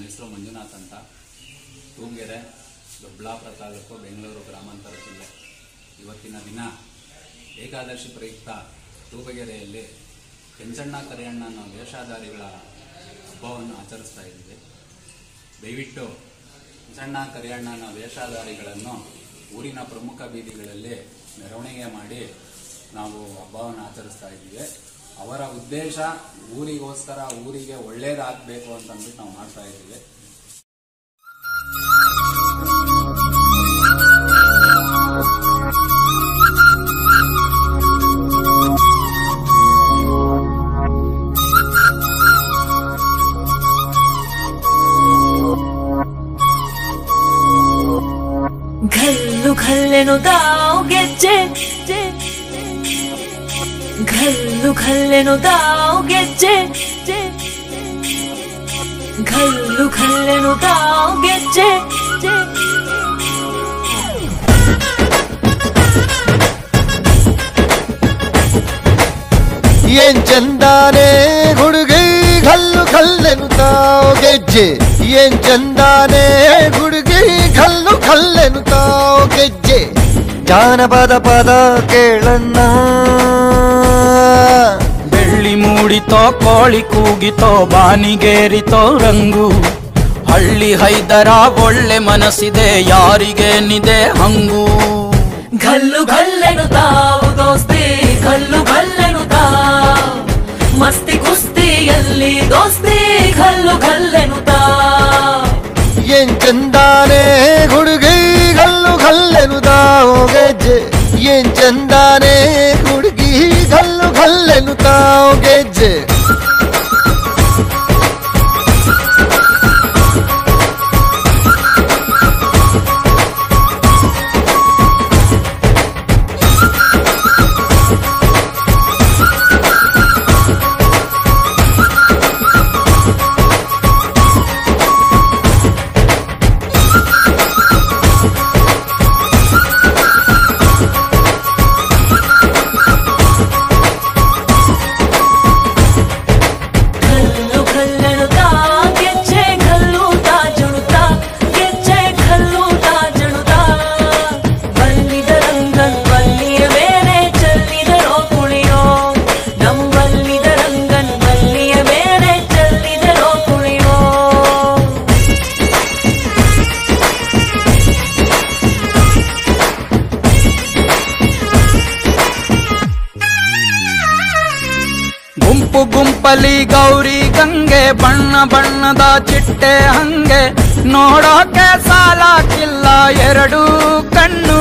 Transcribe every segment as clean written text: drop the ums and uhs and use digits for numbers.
ನನ್ನ ಹೆಸರು ಮಂಜುನಾಥ್ ಅಂತ, ತೂಂಗೆರೆ, ದೊಡ್ಡಬಳ್ಳಾಪುರ ತಾಲೂಕು, ಬೆಂಗಳೂರು ಗ್ರಾಮಾಂತರ ಜಿಲ್ಲೆ. ಇವತ್ತಿನ ದಿನ ಏಕಾದಶಿ ಪ್ರಯುಕ್ತ ತೂಬಗೆರೆಯಲ್ಲಿ ಕೆಂಚಣ್ಣ ಕರಿಯಣ್ಣ ಅನ್ನೋ ವೇಷಧಾರಿಗಳ ಹಬ್ಬವನ್ನು ಆಚರಿಸ್ತಾ ಇದ್ದೀವಿ. ದಯವಿಟ್ಟು ಕೆಂಚಣ್ಣ ಕರಿಯಣ್ಣ ಅನ್ನೋ ವೇಷಧಾರಿಗಳನ್ನು ಊರಿನ ಪ್ರಮುಖ ಬೀದಿಗಳಲ್ಲಿ ಮೆರವಣಿಗೆ ಮಾಡಿ ನಾವು ಹಬ್ಬವನ್ನು ಆಚರಿಸ್ತಾ ಇದ್ದೀವಿ. ಅವರ ಉದ್ದೇಶ ಊರಿಗೋಸ್ಕರ, ಊರಿಗೆ ಒಳ್ಳೇದಾಗಬೇಕು ಅಂತಂದ್ಬಿಟ್ಟು ನಾವು ಮಾಡ್ತಾ ಇದ್ದೀವಿ. घल्लु घल्लेनु दाव ಗೆಜ್ಜೆ, घल्लु घल्लेनु दाव ಗೆಜ್ಜೆ, घल्लु घल्लेनु दाव ಗೆಜ್ಜೆ. ಏನ್ ಚಂದಾನೆ ಹುಡುಗಿ ಘಲ್ಲು ಘಲ್ಲೆನು ತಾವ್ ಗೆಜ್ಜೆ, ಏನ್ ಚಂದಾನೆ ಹುಡುಗಿ ಘಲ್ಲು ಘಲ್ಲೆನು ತಾವ್ ಗೆಜ್ಜೆ. ಜಾನಪದ ಪದ ಕೇಳಣ್ಣ, ಬೆಳ್ಳಿ ಮೂಡಿತೋ, ಕೋಳಿ ಕೂಗಿತೋ, ಬಾನಿಗೇರಿತೋ ರಂಗು. ಹಳ್ಳಿ ಹೈದರ ಒಳ್ಳೆ ಮನಸ್ಸಿದೆ, ಯಾರಿಗೇನಿದೆ ಹಂಗು. घल्लु घल्लेनु ताव दोस्ती, घल्लु घल्लेनु ताव मस्ती कुस्तीಯಲ್ಲಿ दोस्ती, घल्लु घल्लेनु ताव. ಏನ್ ಚಂದಾನೆ ಹುಡುಗಿ ಘಲ್ಲು ಘಲ್ಲೆನು ತಾವ್ ಗೆಜ್ಜೆ, ಏನ್ ಚಂದಾನೆ ಹುಡುಗಿ ಘಲ್ಲು ಘಲ್ಲೆನು ತಾವ್ ಗೆಜ್ಜೆ. ಗುಂಪು ಗುಂಪಲಿ ಗೌರಿ ಗಂಗೆ, ಬಣ್ಣ ಬಣ್ಣದ ಚಿಟ್ಟೆ ಹಂಗೆ, ನೋಡೋಕೆ ಸಾಲಾಕಿಲ್ಲ ಎರಡು ಕಣ್ಣು.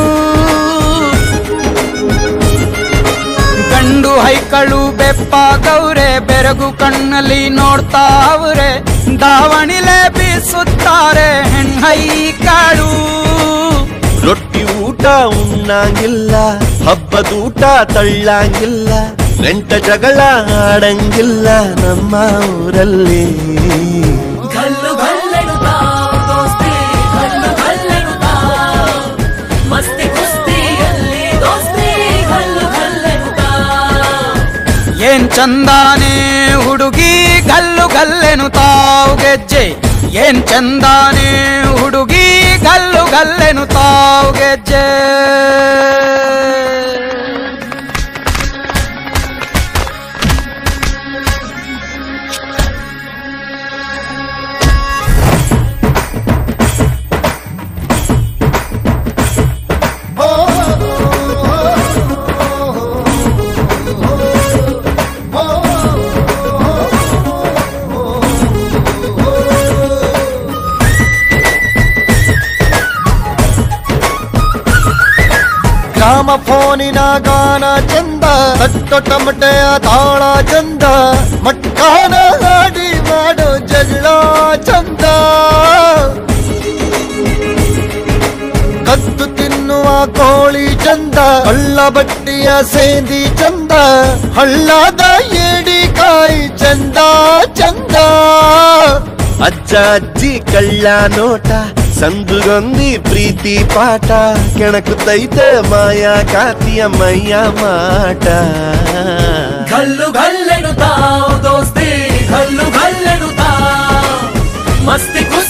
ಗಂಡು ಹೈಕಳು ಬೆಪ್ಪಾಗವ್ರೆ, ಬೆರಗು ಕಣ್ಣಲ್ಲಿ ನೋಡ್ತಾವ್ರೆ, ದಾವಣಿಲೆ ಬೀಸುತ್ತಾರೆ ಹೆಣ್ಹೈಕಳು. ರೊಟ್ಟಿ ಊಟ ಉಣ್ಣಂಗಿಲ್ಲ, ಹಬ್ಬದೂಟ ತಳ್ಳಂಗಿಲ್ಲ, ನೆಂಟ ಜಗಳ ಆಡಂಗಿಲ್ಲ ನಮ್ಮ ಊರಲ್ಲಿ. घल्लु घल्लेनु ताव दोस्ती, घल्लु घल्लेनु ताव मस्ती कुस्तीಯಲ್ಲಿ दोस्ती, घल्लु घल्लेनु ताव. ಏನ್ ಚಂದಾನೆ ಹುಡುಗಿ ಘಲ್ಲು ಘಲ್ಲೆನು ತಾವ್ ಗೆಜ್ಜೆ, ಏನ್ ಚಂದಾನೆ ಹುಡುಗಿ ಘಲ್ಲು ಘಲ್ಲೆನು ತಾವ್ ಗೆಜ್ಜೆ. ಗ್ರಾಮ ಫೋನಿನ ಗಾನ ಚಂದ, ತಟ್ಟೊ ಟಮಟೆಯ ತಾಳ ಚಂದ, ಮಟ್ಕಾನ ಹಾಡಿ ಮಾಡೋ ಜಗಳ ಚಂದ. ಕದ್ದು ತಿನ್ನುವ ಕೋಳಿ ಚಂದ, ಹಳ್ಳ ಬಟ್ಟಿಯ ಸೇಂದಿ ಚಂದ, ಹಳ್ಳದ ಏಡಿಕಾಯಿ ಚಂದ ಚಂದ. ಅಜ್ಜ ಅಜ್ಜಿ ಕಳ್ಳ ನೋಟ, ಸಂದುಗೊಂದಿ ಪ್ರೀತಿ ಪಾಠ, ಕೆಣಕುತ್ತೈತೆ ಮಾಯಾ ಕಾತಿಯ ಮೈಯ ಮಾಟ. घल्लु घल्लेनु ताव दोस्ती, घल्लु घल्लेनु ताव मस्ती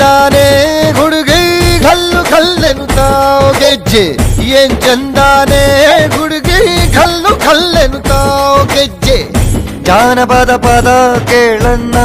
ಚಂದಾನೆ ಹುಡುಗಿ ಗಲ್ಲು ಗಲ್ಲೆನುತ್ತಾವ್ ಗೆಜ್ಜೆ ಏನ್ ಚಂದಾನೆ ಹುಡುಗಿ ಗಲ್ಲು ಗಲ್ಲೆನುತ್ತಾವ್ ಗೆಜ್ಜೆ ಜಾನಪದ ಪದ ಕೇಳಣ್ಣ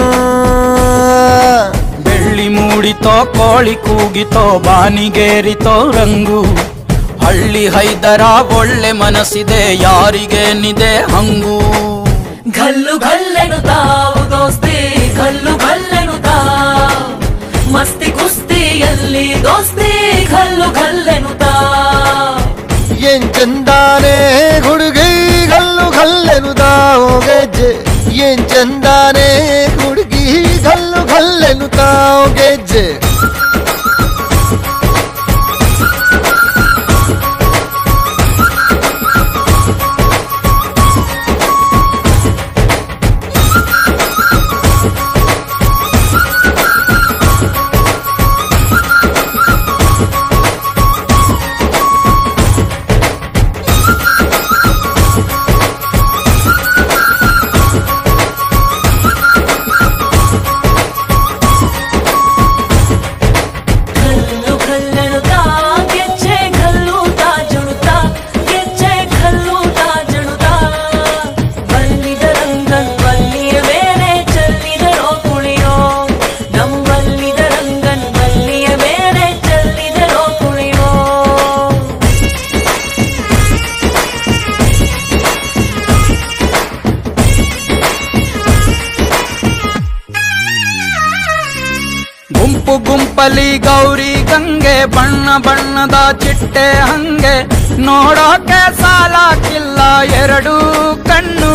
ಬೆಳ್ಳಿ ಮೂಡಿತೋ ಕೋಳಿ ಕೂಗಿತೋ ಬಾನಿಗೇರಿತೋ ರಂಗು ಹಳ್ಳಿ ಹೈದರ ಒಳ್ಳೆ ಮನಸ್ಸಿದೆ ಯಾರಿಗೇನಿದೆ ಹಂಗು ಗಲ್ಲು ಗಲ್ಲೆನುತ್ತಾವ್ ದೋಸ್ತಿ ಗಲ್ಲು ಗಲ್ಲೆನುತ್ತಾವ್ ಮಸ್ತಿ ಕುಸ್ತಿಯಲ್ಲಿ ದೋಸ್ತಿ ಗಲ್ಲು ಗಲ್ಲೆನುತ್ತಾವ್ ಏನ್ ಚಂದಾನೆ ಹುಡುಗಿ ಗಲ್ಲು ಗಲ್ಲೆನುತ್ತಾವ್ ಗೆಜ್ಜೆ ಏನ್ ಚಂದಾನೆ ಹುಡುಗಿ ಗಲ್ಲು ಗಲ್ಲೆನುತ್ತಾವ್ ಗೆಜ್ಜೆ ಗುಂಪು ಗುಂಪಲಿ ಗೌರಿ ಗಂಗೆ ಬಣ್ಣ ಬಣ್ಣದ ಚಿಟ್ಟೆ ಹಂಗೆ ನೋಡೋಕೆ ಸಾಲಾಕಿಲ್ಲ ಎರಡು ಕಣ್ಣು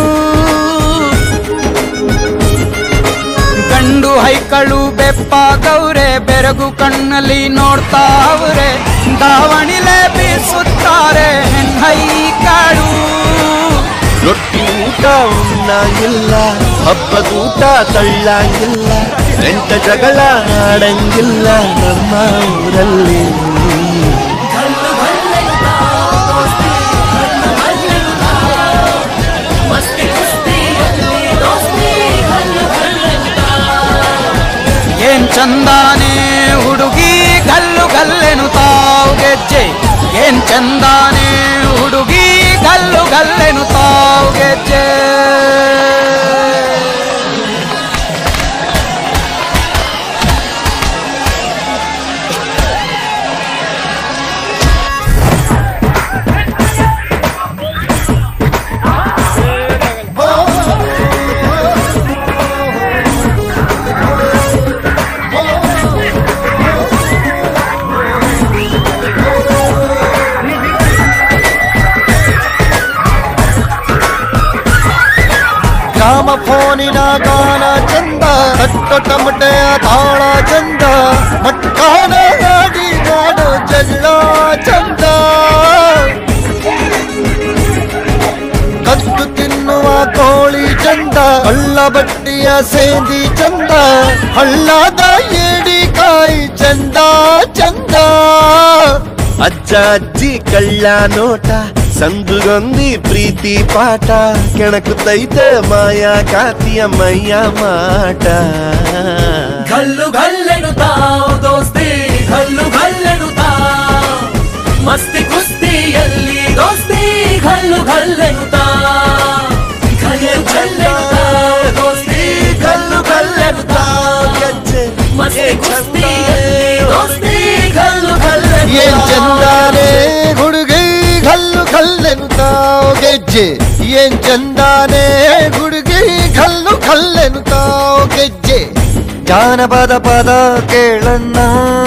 ಗಂಡು ಹೈಕಳು ಬೆಪ್ಪ ಗೌರೆ ಬೆರಗು ಕಣ್ಣಲ್ಲಿ ನೋಡ್ತಾವ್ರೆ ದಾವಣಿಲೆ ಬೀಸುತ್ತಾರೆ ಹೈಕಾಳು ರೊಟ್ಟಿ ಊಟ ಉಣ್ಣಂಗಿಲ್ಲ ಹಬ್ಬದೂಟ ತಳ್ಳಂಗಿಲ್ಲ ಎಂಟ ಜಗಳ ಆಡಂಗಿಲ್ಲ ನಮ್ಮ ಊರಲ್ಲಿ ಗಲ್ಲು ಗಲ್ಲೆನುತ್ತಾವ್ ದೋಸ್ತಿ ಗಲ್ಲು ಗಲ್ಲೆನುತ್ತಾವ್ ಮಸ್ತಿ ಕುಸ್ತಿಯಲ್ಲಿ ದೋಸ್ತಿ ಗಲ್ಲು ಗಲ್ಲೆನುತ್ತಾವ್ ಏನ್ ಚಂದಾನೆ ಹುಡುಗಿ ಗಲ್ಲು ಗಲ್ಲೆನುತ್ತಾವ್ ಗೆಜ್ಜೆ ಏನ್ ಚಂದಾನೆ ಹುಡುಗಿ ಗಲ್ಲು ಗಲ್ಲೆನುತ್ತಾವ್ ಗೆಜ್ಜೆ ಗ್ರಾಮ ಫೋನಿನ ಗಾನ ಚಂದ ತಟ್ಟ ಟಮಟೆಯ ತಾಳ ಚಂದ ಮಟ್ಕಾನ ಗಾಡಿ ಗಾಡು ಜಗಳ ಚಂದ ಕದ್ದು ತಿನ್ನುವ ಕೋಳಿ ಚಂದ ಹಳ್ಳ ಬಟ್ಟಿಯ ಸೇಂದಿ ಚಂದ ಹಳ್ಳದ ಏಡಿಕಾಯಿ ಚಂದ ಚಂದ ಅಜ್ಜ ಅಜ್ಜಿ ಕಳ್ಳ ನೋಟ ಸಂದುಗೊಂದಿ ಪ್ರೀತಿ ಪಾಠ ಕೆಣಕುತ್ತೈತೆ ಮಾಯಾ ಕಾತಿಯ ಮೈಯ ಮಾಟ ಗಲ್ಲು ಗಲ್ಲೆನುತ್ತಾವ್ ದೋಸ್ತಿ ಗಲ್ಲು ಗಲ್ಲೆನುತ್ತಾವ್ ಮಸ್ತಿ ಕುಸ್ತಿಯಲ್ಲಿ ದೋಸ್ತಿ ಗಲ್ಲು ಗಲ್ಲೆನುತ್ತಾವ್ ಗಲ್ಲು ಗಲ್ಲೆನುತ್ತಾವ್ ದೋಸ್ತಿ ಗಲ್ಲು ಗಲ್ಲೆನುತ್ತಾವ್ ಗೆಜ್ಜೆ ಮಸ್ತಿ ಕುಸ್ತಿಯಲ್ಲಿ ದೋಸ್ತಿ ಗಲ್ಲು ಏನ್ ಗಲ್ಲೆನುತ್ತಾವ್ ಚಂದಾನೆ ಹುಡುಗಿ ಗಲ್ಲು ಗಲ್ಲೆನುತ್ತಾವ್ ಗೆಜ್ಜೆ ಏನ್ ಚಂದಾನೆ ಹುಡುಗಿ ಗಲ್ಲು ಗಲ್ಲೆನುತ್ತಾವ್ ಗೆಜ್ಜೆ ಜಾನಪದ ಪದ ಕೇಳಣ್ಣ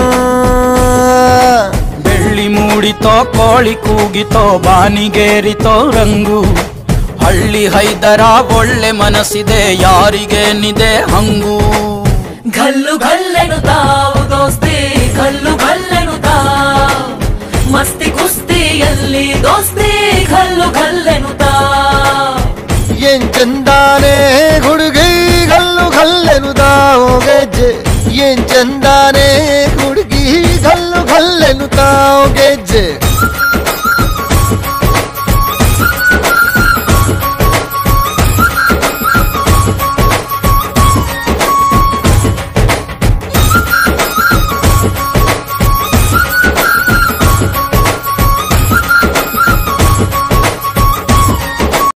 ಬೆಳ್ಳಿ ಮೂಡಿತೋ ಕೋಳಿ ಕೂಗಿತೋ ಬಾನಿಗೇರಿತೋ ರಂಗು ಹಳ್ಳಿ ಹೈದರ ಒಳ್ಳೆ ಮನಸ್ಸಿದೆ ಯಾರಿಗೇನಿದೆ ಹಂಗು ಗಲ್ಲು ಗಲ್ಲೆನುತ್ತಾವ್ ದೋಸ್ತಿ ಗಲ್ಲು ಗಲ್ಲೆನುತ್ತಾವ್ ಮಸ್ತಿ ಕುಸ್ತಿಯಲ್ಲಿ ದೋಸ್ತಿ ಗಲ್ಲು ಗಲ್ಲೆನುತ್ತಾವ್ ಏನ್ ಚಂದಾನೆ ಹುಡುಗಿ ಗಲ್ಲು ಗಲ್ಲೆನುತ್ತಾವ್ ಗೆಜ್ಜೆ ಏನ್ ಚಂದಾನೆ ಹುಡುಗಿ ಗಲ್ಲು ಗಲ್ಲೆನುತ್ತಾವ್ ಗೆಜ್ಜೆ